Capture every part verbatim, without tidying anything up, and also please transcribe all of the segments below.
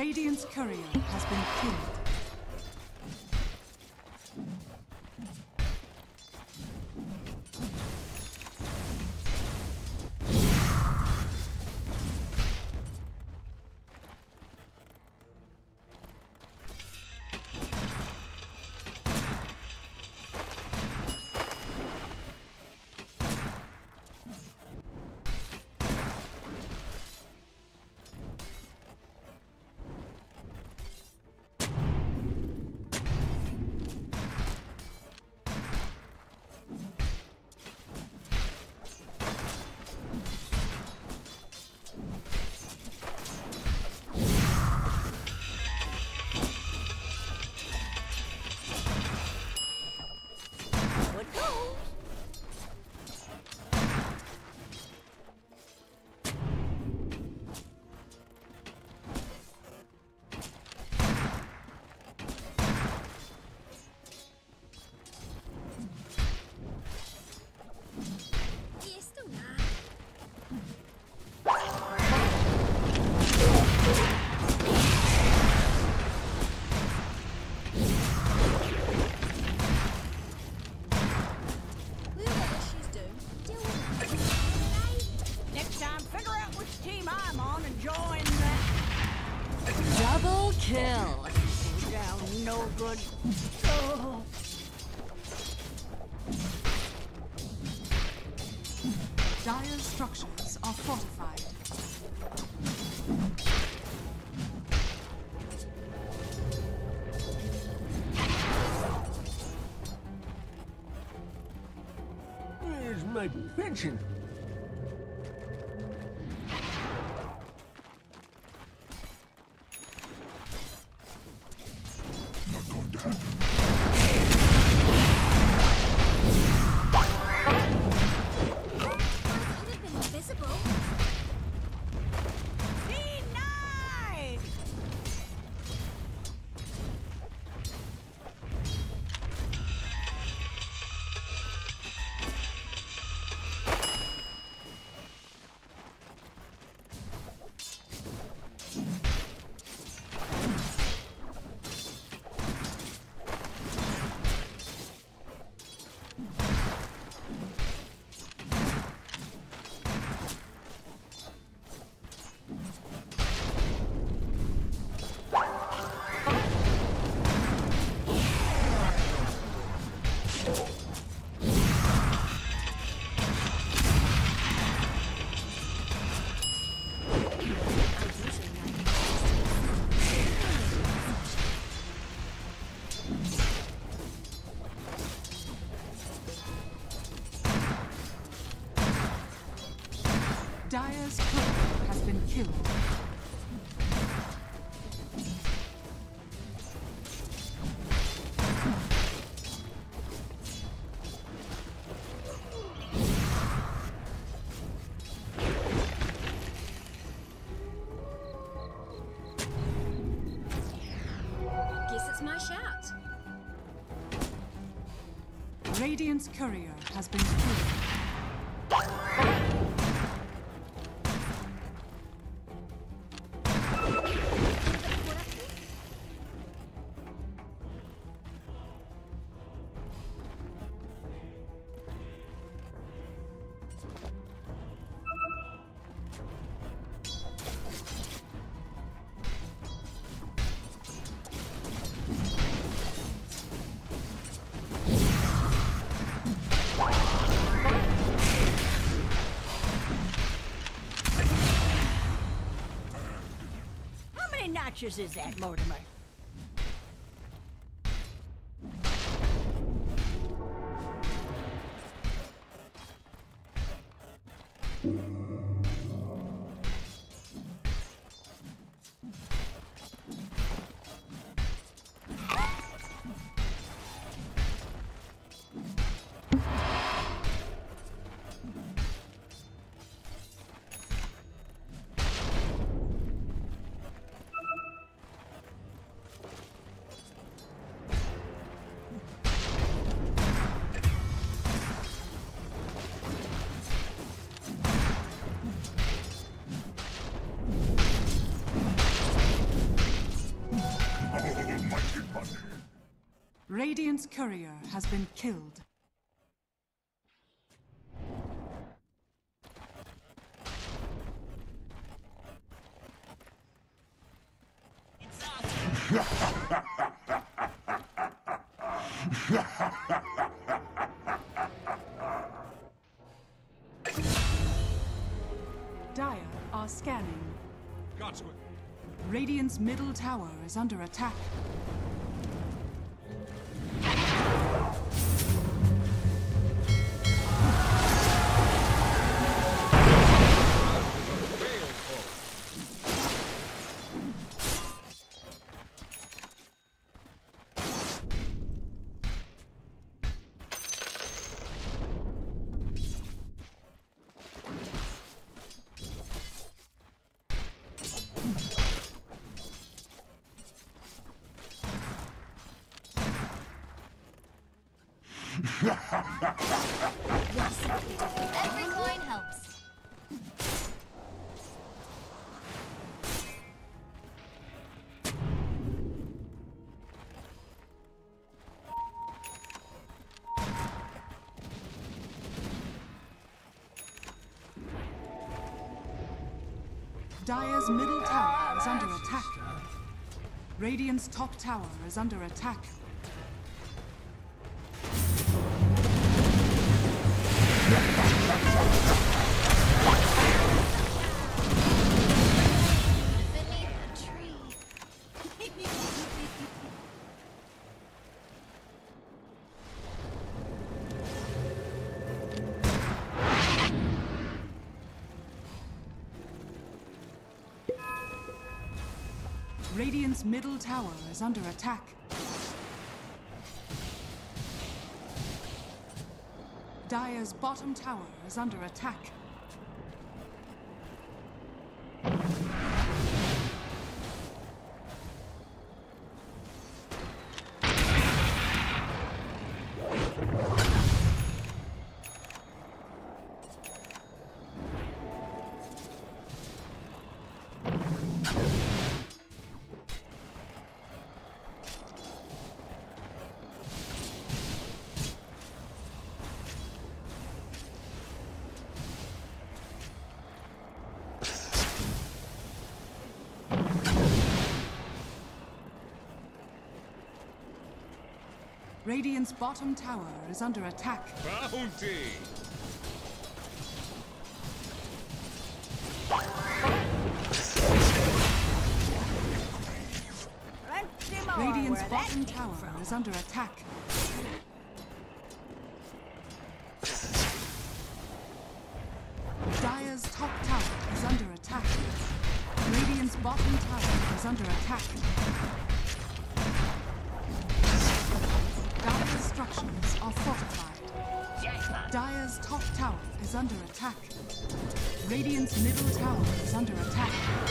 Radiant's courier has been killed. Kill. Down, no good. Oh. Dire structures are fortified. Where's my pension? Dire's courier has been killed. Guess it's my shot. Radiant's courier has been killed. Notches is that, Mortimer? Radiant's courier has been killed. Dire are scanning. Gotcha. Radiant's middle tower is under attack. Every coin helps. Dire's middle tower is under attack. Radiant's top tower is under attack. Radiant's middle tower is under attack. Dire's bottom tower is under attack. Radiant's bottom tower is under attack. Bounty! Radiant's bottom tower is under attack. Dire's top tower is under attack. Radiant's bottom tower is under attack. Dire's structures are fortified. Dire's top tower is under attack. Radiant's middle tower is under attack.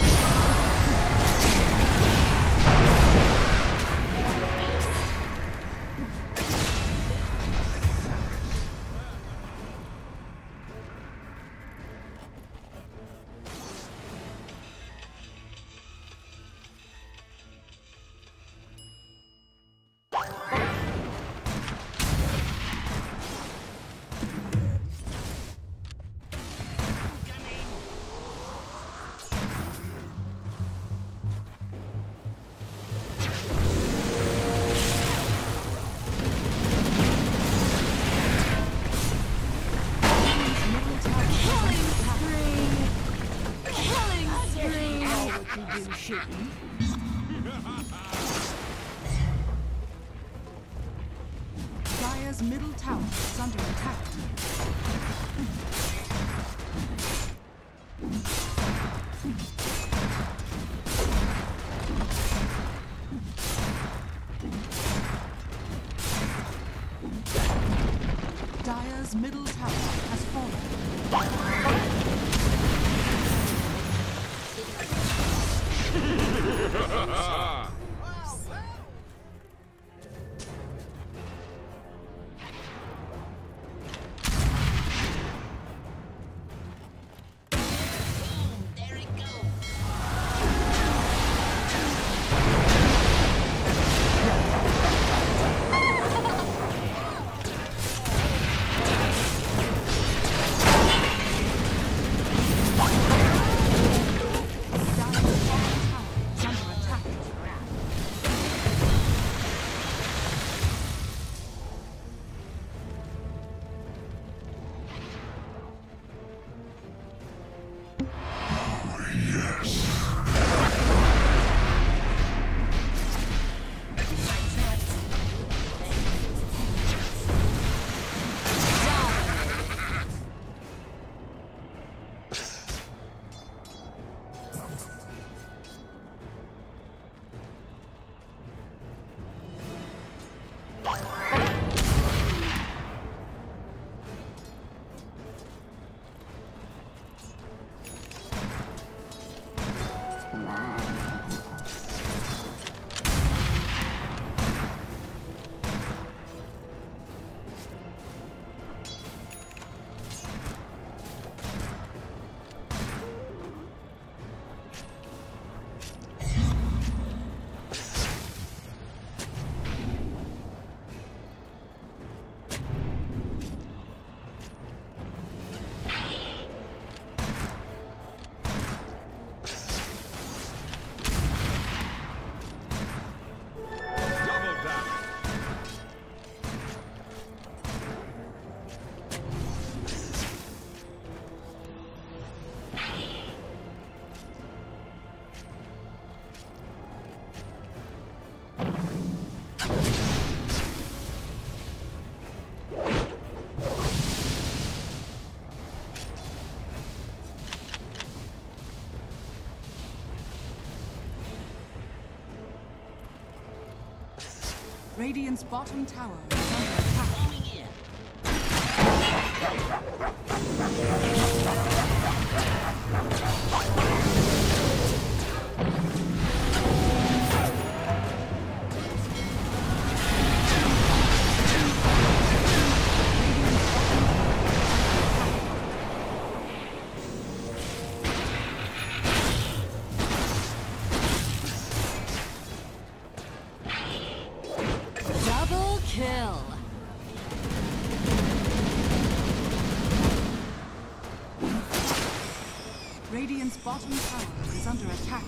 Dire's middle tower is under attack. Dire's middle tower has fallen. Radiant's bottom tower is under attack. Double kill. Radiant's bottom tower is under attack.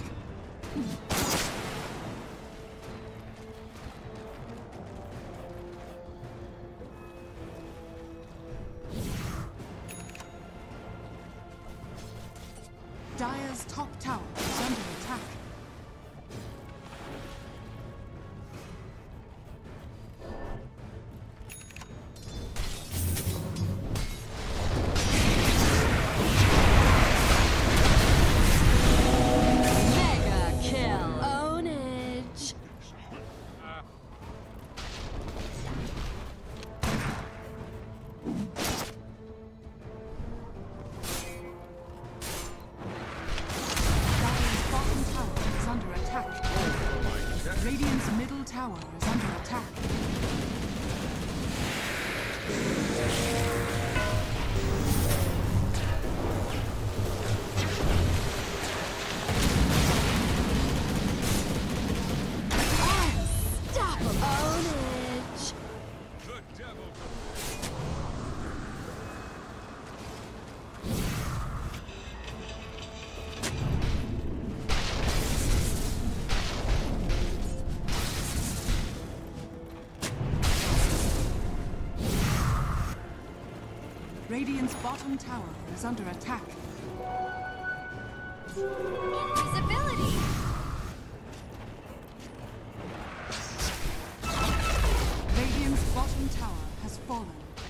Dire's top tower is under attack. Mega kill. Ownage. Dire's bottom tower is under attack. Radiant's middle tower is under attack. Unstoppable. Ownage. The devil. Radiant's bottom tower is under attack. Invisibility. Radiant's bottom tower has fallen.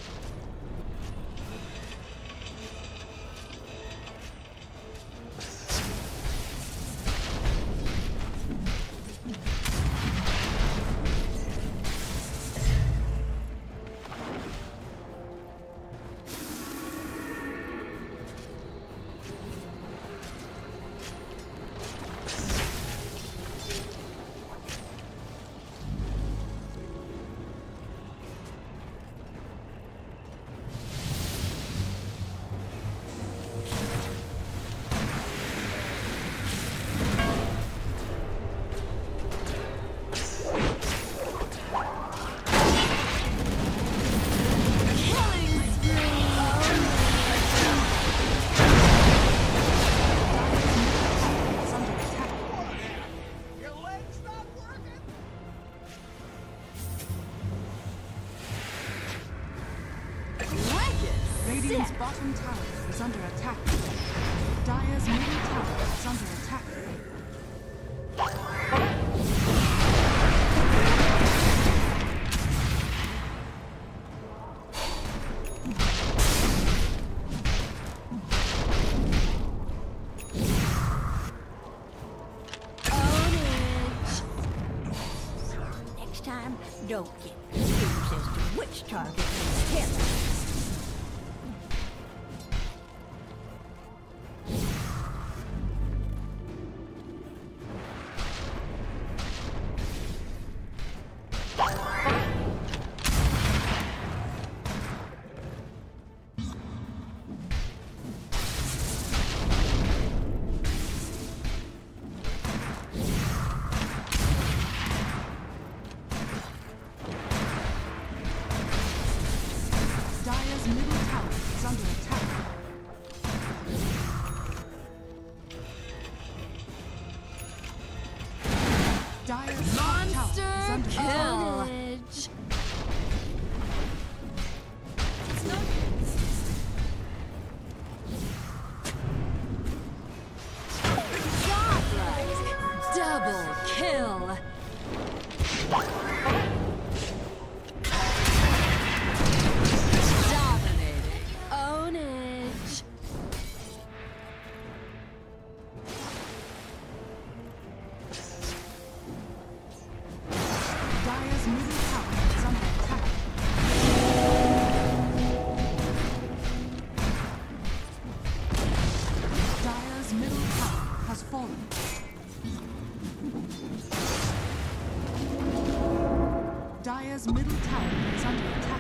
Killing spree. Is under attack. Your leg's not working? Legacy. Radiant's bottom tower is under attack. Dire's middle tower is under attack. Ownage. Next time, don't get confused as to which target is hit. Dire's middle tower is under attack. Dire's top tower is Monster under attack. Ownage. Godlike. Double kill. Dominating. Ownage. Dire's Dire's middle tower is under attack.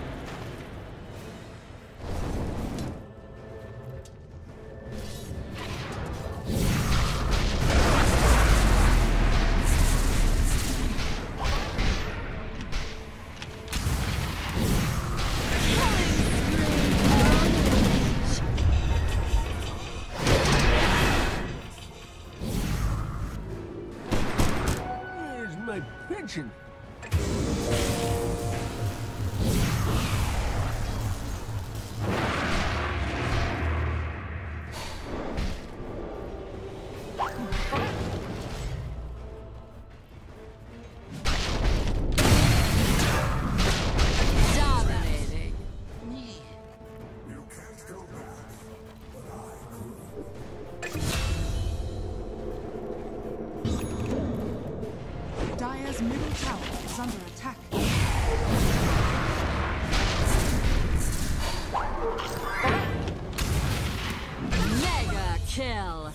Where's my pension? Dominating. Dire's middle tower is under attack. Mega kill.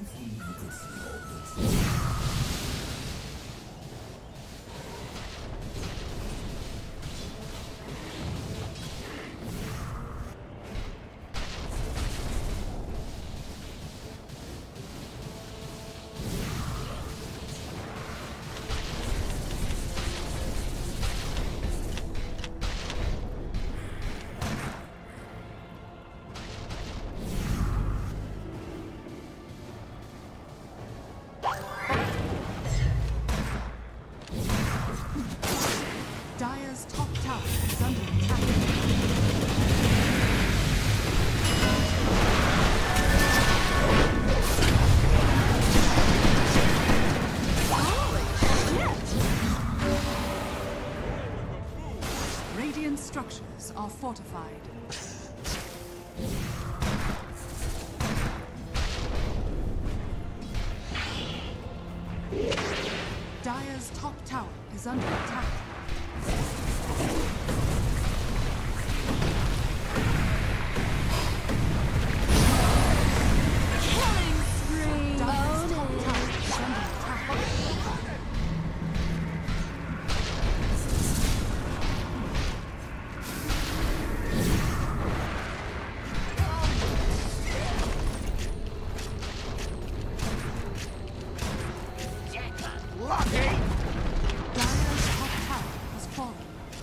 Dire's top tower is under attack. Radiant structures are fortified. Dire's top tower is under attack. Killing spree. Dire's top tower is under attack. Lucky! Dire's top tower has fallen.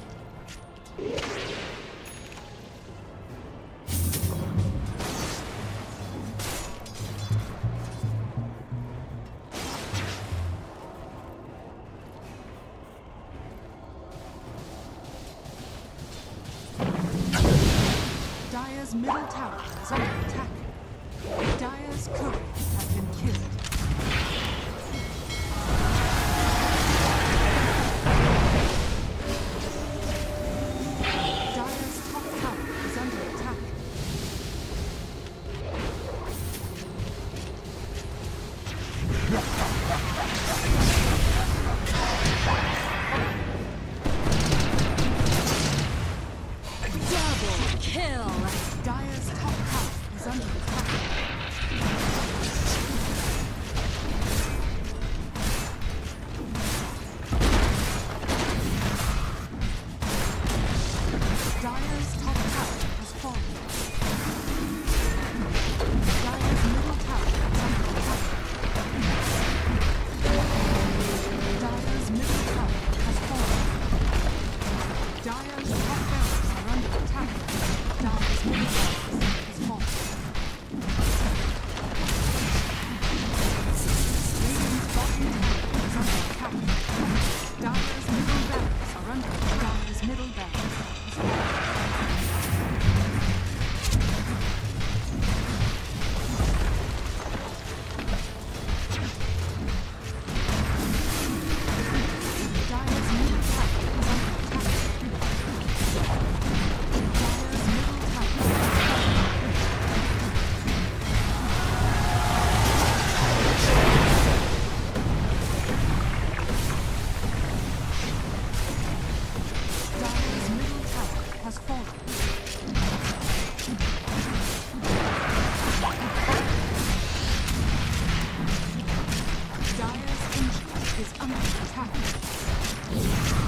Dire's middle tower is under attack. Dire's couriers have been killed. Dire's top tower is under attack. Double kill. Dire's top tower is under attack. Dire's top tower has fallen. Dire's middle tower is under attack. Dire's middle tower has fallen. Dire's top barracks are under attack. Dire's middle barracks is fallen. Radiant's bottom tower is under attack. Dire's middle barracks are under attack. Dire's middle barracks is fallen. Dire's middle tower is under attack. Dire's middle tower is Dire's middle tower has fallen. Dire's ancient is under attack.